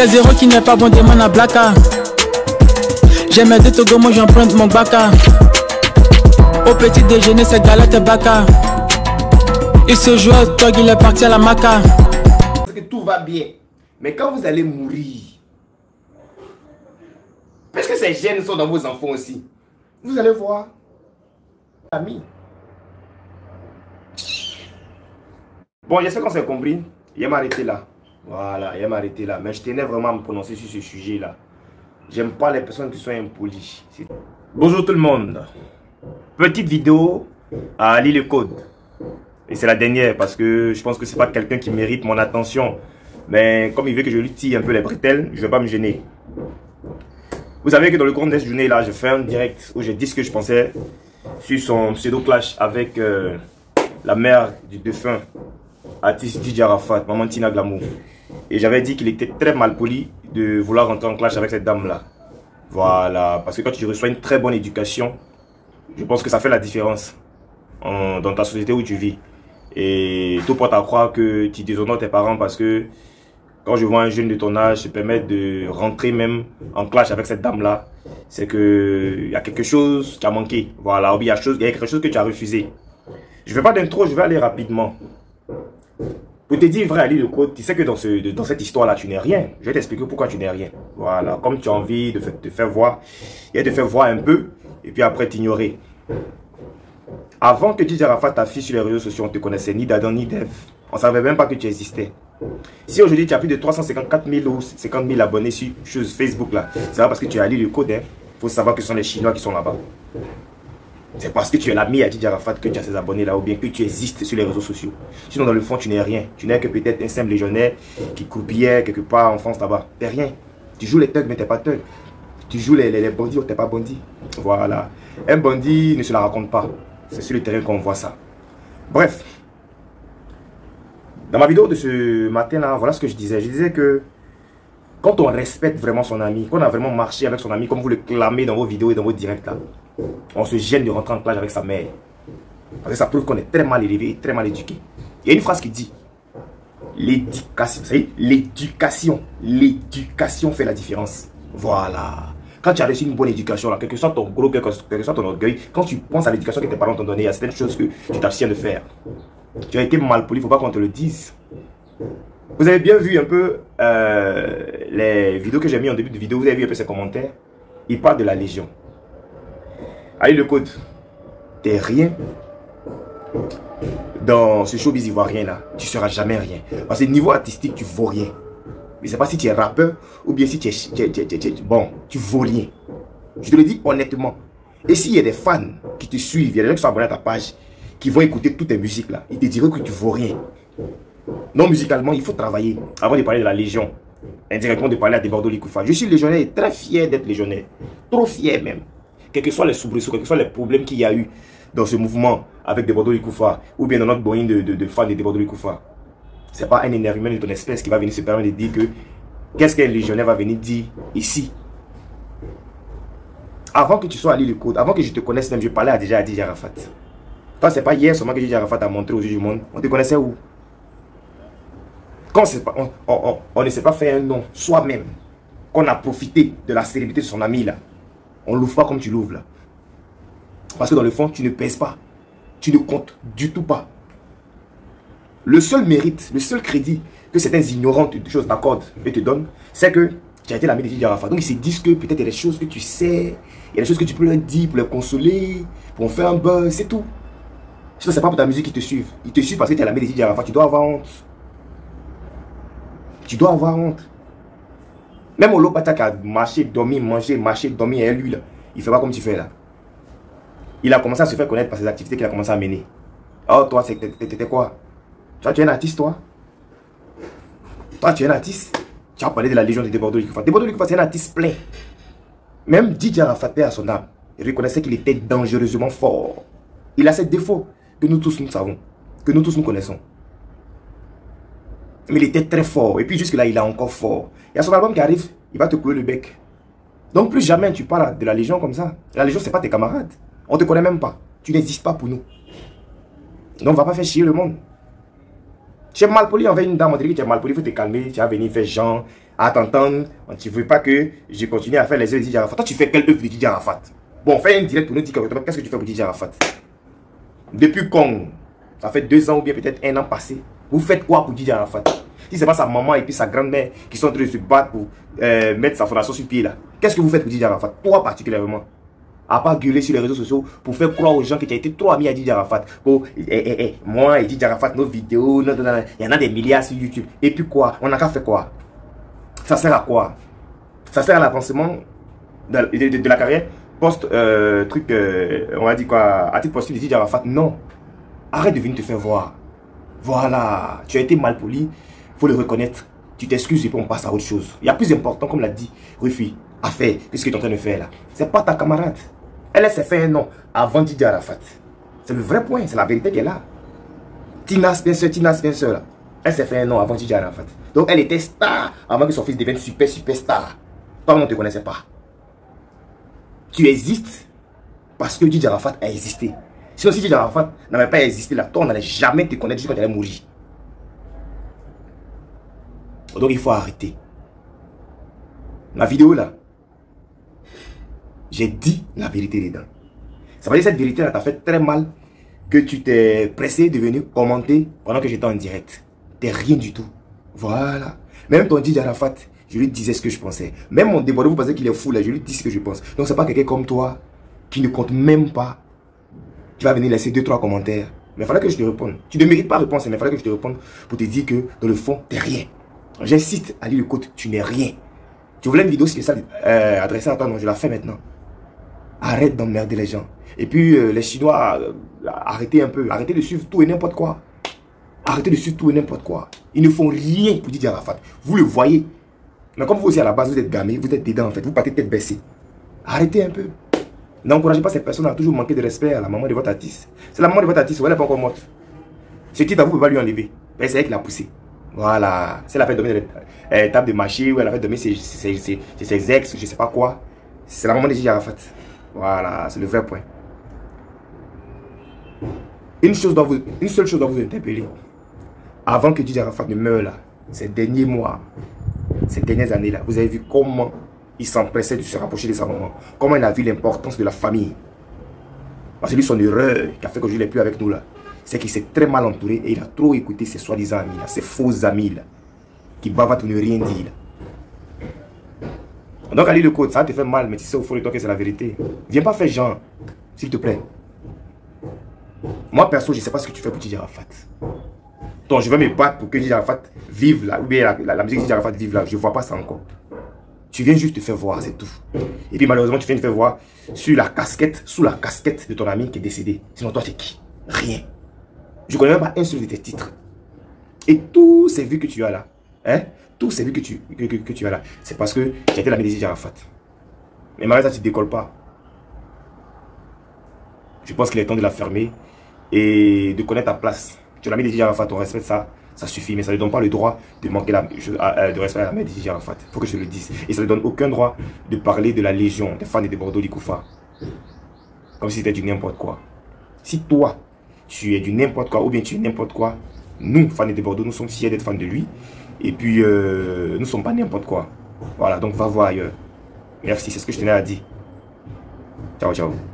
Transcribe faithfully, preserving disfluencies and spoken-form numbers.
C'est zéro qui n'est pas bon, demande à Blacka. J'ai mes deux Togo, moi j'emprunte mon baka. Au petit déjeuner, c'est galette et baka. Il se joue au Tog, il est parti à la maca. Parce que tout va bien. Mais quand vous allez mourir, parce que ces gènes sont dans vos enfants aussi, vous allez voir. Amis. Bon, j'espère qu'on s'est compris. Il va m'arrêter là. Voilà, il va m'arrêter là. Mais je tenais vraiment à me prononcer sur ce sujet-là. J'aime pas les personnes qui sont impolies. Bonjour tout le monde. Petite vidéo à Ali le code. Et c'est la dernière parce que je pense que c'est pas quelqu'un qui mérite mon attention. Mais comme il veut que je lui tire un peu les bretelles, je vais pas me gêner. Vous savez que dans le cours de cette journée là, je fais un direct où je dis ce que je pensais sur son pseudo clash avec euh, la mère du défunt artiste D J Arafat, Maman Tina Glamour. Et j'avais dit qu'il était très mal poli de vouloir rentrer en clash avec cette dame là. Voilà, parce que quand tu reçois une très bonne éducation, je pense que ça fait la différence en, dans ta société où tu vis. Et tout porte à croire que tu déshonores tes parents parce que quand je vois un jeune de ton âge se permettre de rentrer même en clash avec cette dame-là, c'est qu'il y a quelque chose qui a manqué. Voilà, ou il y a quelque chose que tu as refusé. Je ne fais pas d'intro, je vais aller rapidement. Pour te dire vrai, Ali le code, tu sais que dans, ce, dans cette histoire-là, tu n'es rien. Je vais t'expliquer pourquoi tu n'es rien. Voilà, comme tu as envie de te faire voir, et de te faire voir un peu, et puis après t'ignorer. Avant que D J Arafat t'affiche sur les réseaux sociaux, on ne te connaissait ni d'Adam ni d'Ève. On ne savait même pas que tu existais. Si aujourd'hui tu as plus de trois cent cinquante-quatre mille ou cinquante mille abonnés sur, sur Facebook là, c'est pas parce que tu as lu le code, il hein. Faut savoir que ce sont les Chinois qui sont là-bas. C'est parce que tu es l'ami à D J Arafat que tu as ces abonnés là, ou bien que tu existes sur les réseaux sociaux. Sinon dans le fond tu n'es rien. Tu n'es que peut-être un simple légionnaire qui croupillait quelque part en France là-bas. Tu n'es rien. Tu joues les thugs mais tu n'es pas thug. Tu joues les, les, les bandits ou tu n'es pas bandit. Voilà. Un bandit ne se la raconte pas. C'est sur le terrain qu'on voit ça. Bref. Dans ma vidéo de ce matin-là, voilà ce que je disais. Je disais que quand on respecte vraiment son ami, quand on a vraiment marché avec son ami, comme vous le clamez dans vos vidéos et dans vos directs là, on se gêne de rentrer en clash avec sa mère. Parce que ça prouve qu'on est très mal élevé et très mal éduqué. Il y a une phrase qui dit l'éducation, ça y est, l'éducation, l'éducation fait la différence. Voilà. Quand tu as reçu une bonne éducation, là, quel que soit ton gros cœur, quel que soit ton orgueil, quand tu penses à l'éducation que tes parents t'ont donnée, il y a certaines choses que tu t'abstiens de faire. Tu as été mal poli, il ne faut pas qu'on te le dise. Vous avez bien vu un peu euh, les vidéos que j'ai mis en début de vidéo, vous avez vu un peu ces commentaires. Il parle de la Légion. Allez le code, t'es rien dans ce showbiz ivoirien là, tu seras jamais rien. Parce que niveau artistique, tu vaux rien. Je ne sais pas si tu es rappeur ou bien si tu es, tu es, tu es, tu es, bon, tu vaux rien. Je te le dis honnêtement. Et s'il y a des fans qui te suivent, il y a des gens qui sont abonnés à ta page, qui vont écouter toutes tes musiques là, ils te diront que tu vaux rien. Non, musicalement, il faut travailler avant de parler de la Légion. Indirectement de parler à des Bordeaux Likoufa. Je suis légionnaire et très fier d'être légionnaire. Trop fier même. Quels que soient les soubresauts, quels que soient les problèmes qu'il y a eu dans ce mouvement avec des Bordeaux Likoufa ou bien dans notre boyine de, de, de fans de Bordeaux Likoufa. C'est pas un énergie humain de ton espèce qui va venir se permettre de dire que qu'est-ce qu'un légionnaire va venir dire ici. Avant que tu sois Ali le code, avant que je te connaisse même, je parlais à déjà à D J Arafat. Toi, c'est pas hier seulement que D J Arafat a montré aux yeux du monde. On te connaissait où? Quand pas, on, on, on, on ne sait pas faire un nom soi-même, qu'on a profité de la célébrité de son ami là, on l'ouvre pas comme tu l'ouvres là. Parce que dans le fond, tu ne pèses pas. Tu ne comptes du tout pas. Le seul mérite, le seul crédit que certains ignorants de choses t'accordent et te donnent, c'est que tu as été l'ami de D J Arafat. Donc ils se disent que peut-être il y a des choses que tu sais, il y a des choses que tu peux leur dire pour les consoler, pour en faire un buzz, c'est tout. Sinon, c'est pas pour ta musique qu'ils te suivent. Ils te suivent parce que tu es l'ami de D J Arafat. Tu dois avoir honte. Tu dois avoir honte. Même Olopata qui a marché, dormi, mangé, marché, dormi, et lui là, il fait pas comme tu fais là. Il a commencé à se faire connaître par ses activités qu'il a commencé à mener. Oh, toi, t'étais quoi? Toi, tu es un artiste, toi. Toi, tu es un artiste. Tu as parlé de la Légion de Bordeaux Likoufa. Bordeaux Likoufa, c'est un artiste plein. Même D J Arafat à son âme, il reconnaissait qu'il était dangereusement fort. Il a ses défauts que nous tous nous savons, que nous tous nous connaissons. Mais il était très fort. Et puis jusque-là, il est encore fort. Il y a son album qui arrive, il va te couler le bec. Donc plus jamais tu parles de la Légion comme ça. La Légion, c'est pas tes camarades. On te connaît même pas. Tu n'existes pas pour nous. Donc on va pas faire chier le monde. Tu es mal poli envers une dame, on dirait que tu es mal poli, il faut te calmer, tu vas venir faire genre. à t'entendre. Tu ne veux pas que je continue à faire les œuvres de Didier Arafat. Toi, tu fais quelle œuvre de Didier Arafat? Bon, fais un direct pour nous dire qu'est-ce que tu fais pour Didier Arafat? Depuis quand? Ça fait deux ans ou bien peut-être un an passé. Vous faites quoi pour Didier Arafat? Si c'est pas sa maman et puis sa grand-mère qui sont en train de se battre pour euh, mettre sa fondation sur pied là, qu'est-ce que vous faites pour Didier Arafat? Toi particulièrement. À part gueuler sur les réseaux sociaux pour faire croire aux gens que tu as été trop ami à Didier Arafat. Pour, eh, eh, eh, moi et Didier Arafat, nos vidéos, non, non, non, il y en a des milliards sur YouTube. Et puis quoi? On n'a qu'à faire quoi? Ça sert à quoi? Ça sert à l'avancement de, de, de, de la carrière post, euh, truc, euh, on va dire quoi, à titre posthume de Didier Arafat? Non. Arrête de venir te faire voir. Voilà. Tu as été mal poli, faut le reconnaître. Tu t'excuses et puis on passe à autre chose. Il y a plus important, comme l'a dit Rufi, à faire que ce que tu es en train de faire là. C'est pas ta camarade. Elle s'est fait un nom avant Didier Arafat. C'est le vrai point, c'est la vérité qu'elle a. Tina Spencer, Tina Spencer là. Elle s'est fait un nom avant Didier Arafat. Donc elle était star avant que son fils devienne super super star. Toi on ne te connaissait pas. Tu existes parce que Didier Arafat a existé. Sinon si Didier Arafat n'avait pas existé là, toi on n'allait jamais te connaître jusqu'à quand tu allais mourir. Donc il faut arrêter. Ma vidéo là, j'ai dit la vérité dedans. Ça veut dire que cette vérité là t'a fait très mal que tu t'es pressé de venir commenter pendant que j'étais en direct. T'es rien du tout. Voilà. Même ton Didier Arafat, je lui disais ce que je pensais. Même mon débordé, vous pensez qu'il est fou là, je lui dis ce que je pense. Donc c'est pas quelqu'un comme toi qui ne compte même pas. Tu vas venir laisser deux trois commentaires. Mais il fallait que je te réponde. Tu ne mérites pas réponse, mais il fallait que je te réponde pour te dire que dans le fond, t'es rien. J'insiste à lire le code, tu n'es rien. Tu voulais une vidéo spéciale euh, adressée à toi, non, je la fais maintenant. Arrête d'emmerder les gens. Et puis euh, les Chinois, euh, arrêtez un peu, arrêtez de suivre tout et n'importe quoi. Arrêtez de suivre tout et n'importe quoi. Ils ne font rien pour Didier Arafat. Vous le voyez. Mais comme vous aussi à la base, vous êtes gamés, vous êtes dedans en fait, vous partez tête baissée. Arrêtez un peu. N'encouragez pas ces personnes à toujours manquer de respect à la maman de votre artiste. C'est la maman de votre artiste, elle n'est pas encore morte. Ce titre, vous ne pouvez pas lui enlever. C'est elle qui l'a poussé. Voilà, si elle a fait dominer les tables de marché, ou elle a fait dominer ses, ses, ses, ses ex, je sais pas quoi. C'est la maman de Didier Arafat. Voilà, c'est le vrai point. Une, chose doit vous, une seule chose doit vous interpeller. Avant que Didier Arafat ne meure là, ces derniers mois, ces dernières années là, vous avez vu comment il s'empressait de se rapprocher de sa maman. Comment il a vu l'importance de la famille. Parce que lui, son erreur qui a fait que je ne l'ai plus avec nous là, c'est qu'il s'est très mal entouré et il a trop écouté ses soi-disant amis, là, ses faux amis là, qui bavent pour ne rien dire. Là. Donc, Ali le code, ça te fait mal, mais tu sais au fond de toi que c'est la vérité. Viens pas faire genre, s'il te plaît. Moi, perso, je ne sais pas ce que tu fais pour Didier Arafat. Donc, je vais me battre pour que Didier Arafat vive là, ou bien la, la, la musique de Didier Arafat vive là. Je ne vois pas ça encore. Tu viens juste te faire voir, c'est tout. Et puis, malheureusement, tu viens te faire voir sur la casquette, sous la casquette de ton ami qui est décédé. Sinon, toi, tu es qui? Rien. Je ne connais même pas un seul de tes titres. Et tous ces vues que tu as là, hein, tous ces vues que tu, que, que, que tu as là, c'est parce que tu étais l'ami de Didier Arafat. Mais malgré ça, tu ne décolles pas. Je pense qu'il est temps de la fermer et de connaître ta place. Tu es l'ami de Didier Arafat, on respecte ça, ça suffit. Mais ça ne donne pas le droit de manquer la, de respect à l'ami de Didier Arafat. Il faut que je te le dise. Et ça ne donne aucun droit de parler de la Légion, des fans de Bordeaux, Likoufa. Comme si c'était du n'importe quoi. Si toi, tu es du n'importe quoi, ou bien tu es n'importe quoi, nous, fans de Bordeaux, nous sommes fiers d'être fans de lui. Et puis, euh, nous ne sommes pas n'importe quoi. Voilà, donc va voir ailleurs. Merci, c'est ce que je tenais à dire. Ciao, ciao.